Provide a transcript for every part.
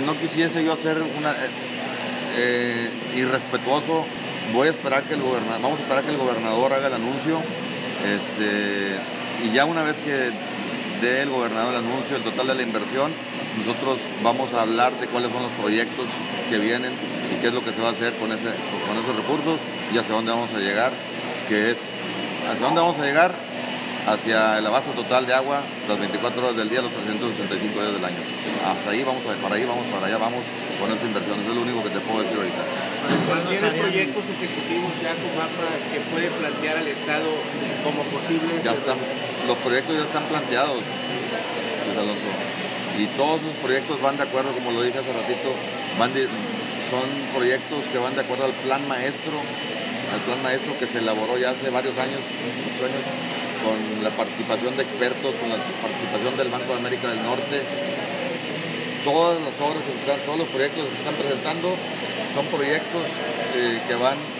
no quisiese yo hacer irrespetuoso. Vamos a esperar que el gobernador haga el anuncio, y ya una vez que dé el gobernador el anuncio, el total de la inversión, nosotros vamos a hablar de cuáles son los proyectos que vienen y qué es lo que se va a hacer con esos recursos y hacia dónde vamos a llegar, hacia el abasto total de agua las 24 horas del día, los 365 días del año. Hasta ahí vamos, para allá vamos con esa inversión. Eso es lo único que te puedo decir ahorita. ¿Tiene proyectos ejecutivos ya Comapa que puede plantear al Estado como posibles? Los proyectos ya están planteados, Luis Alonso. Y todos esos proyectos van de acuerdo, como lo dije hace ratito, son proyectos que van de acuerdo al plan maestro que se elaboró ya hace varios años, muchos años, con la participación de expertos, con la participación del Banco de América del Norte. Todas las obras todos los proyectos que se están presentando son proyectos que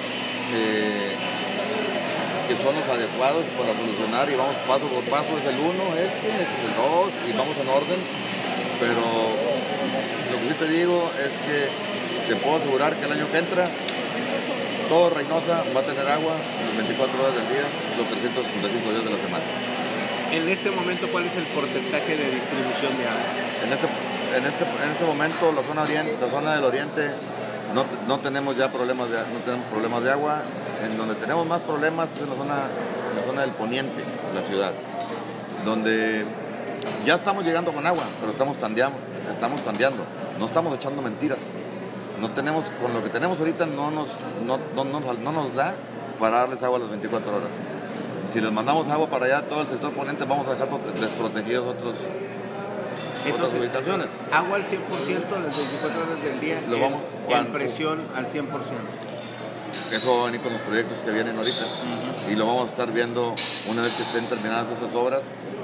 son los adecuados para solucionar, y vamos paso por paso. Es el 1, este es el 2, y vamos en orden. Pero lo que sí te digo es que te puedo asegurar que el año que entra todo Reynosa va a tener agua las 24 horas del día, los 365 días de la semana. En este momento, ¿cuál es el porcentaje de distribución de agua? En este momento la zona del oriente no tenemos ya problemas de agua. En donde tenemos más problemas es en la zona del poniente de la ciudad, donde ya estamos llegando con agua, pero estamos tandeando, no estamos echando mentiras. No tenemos, con lo que tenemos ahorita no nos da para darles agua a las 24 horas. Si les mandamos agua para allá, todo el sector poniente, vamos a dejar desprotegidos otras ubicaciones. Agua al 100% las 24 horas del día, en presión al 100%. Eso va a venir con los proyectos que vienen ahorita. Y lo vamos a estar viendo una vez que estén terminadas esas obras.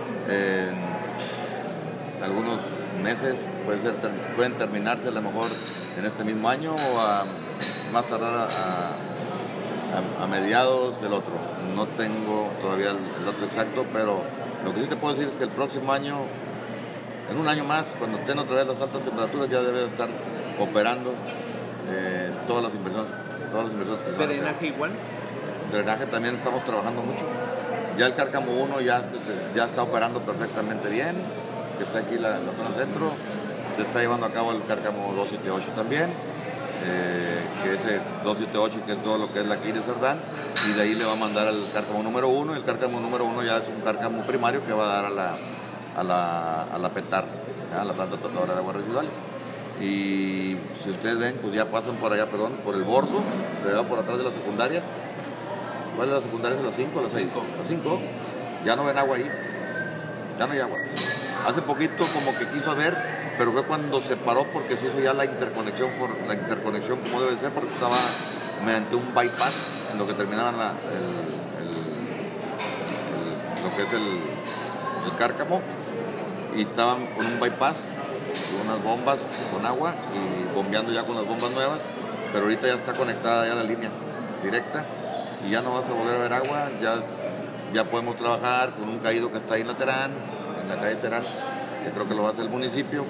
Algunos meses pueden terminarse a lo mejor en este mismo año, o más tardar a mediados del otro. No tengo todavía el otro exacto, pero lo que sí te puedo decir es que el próximo año, en un año más, cuando estén otra vez las altas temperaturas, ya debe estar operando todas las inversiones que se van a hacer. ¿Drenaje igual? Drenaje también estamos trabajando mucho. Ya el Cárcamo 1 ya está operando perfectamente bien, que está aquí la zona centro. Se está llevando a cabo el Cárcamo 278 también, que ese 278 que es todo lo que es la Quire Cerdán, y de ahí le va a mandar al Cárcamo número 1, y el Cárcamo número 1 ya es un Cárcamo primario que va a dar a la PETAR, a la planta tratadora de aguas residuales. Y si ustedes ven, pues ya pasan por allá, por el bordo, por atrás de la secundaria. ¿Cuál es la secundaria? ¿Es la 5 o la 6? La 5. Ya no ven agua ahí, ya no hay agua. Hace poquito como que quiso haber, pero fue cuando se paró porque se hizo ya la interconexión como debe ser, porque estaba mediante un bypass en lo que terminaban lo que es el Cárcamo, y estaban con un bypass, con unas bombas con agua y bombeando ya con las bombas nuevas, pero ahorita ya está conectada ya la línea directa y ya no vas a volver a ver agua. Ya podemos trabajar con un caído que está ahí en la calle Terán, que creo que lo va a hacer el municipio,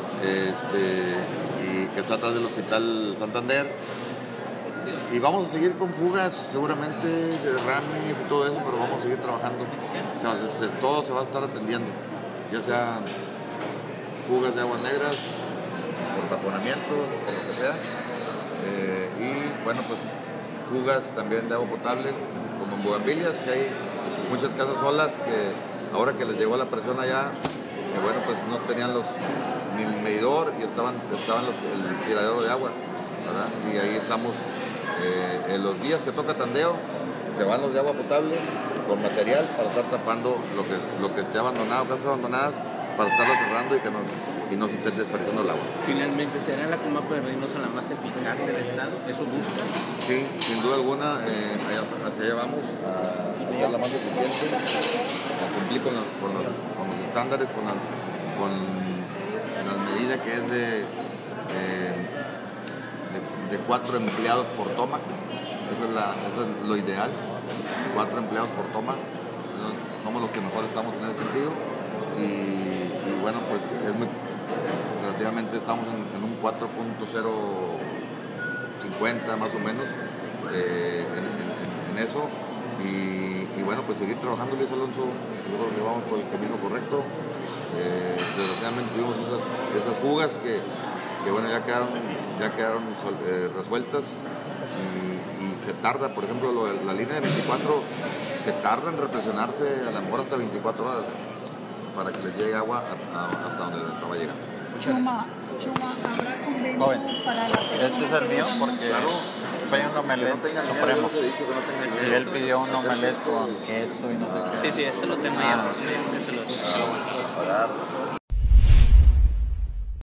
y que está atrás del Hospital Santander. Y vamos a seguir con fugas, seguramente, de derrames y todo eso, pero vamos a seguir trabajando. Todo se va a estar atendiendo, ya sea fugas de aguas negras, por taponamiento, por lo que sea. Y bueno, pues fugas también de agua potable, como en Bugambilias, que hay muchas casas solas que ahora que les llegó la presión allá, que bueno, pues no tenían ni el medidor y estaban el tiradero de agua, ¿verdad? Y ahí estamos, en los días que toca tandeo, se van los de agua potable con material para estar tapando lo que esté abandonado, casas abandonadas, para estarlas cerrando y no se esté desperdiciando el agua. Finalmente, ¿será la Comapa de Reynosa la más eficaz del Estado? ¿Eso busca? Sí, sin duda alguna, hacia allá vamos, a ser la más eficiente, a cumplir con los estándares, con la medida que es de 4 empleados por toma. Eso es lo ideal, 4 empleados por toma. Somos los que mejor estamos en ese sentido. Y bueno, pues relativamente estamos en un 4.050 más o menos en eso. Y bueno, pues seguir trabajando, Luis Alonso. Yo creo que vamos por el camino correcto. Desgraciadamente tuvimos esas fugas que bueno, ya quedaron resueltas y se tarda, por ejemplo, la línea de 24 se tarda en represionarse a lo mejor hasta 24 horas para que les llegue agua hasta donde les estaba llegando. Chuma, ¿habrá convenio Joven, para la este es el mío porque fue un omelette supremo y él pidió un omelette con queso y no sé qué. Sí, ese lo tengo ya. Ese lo Pagar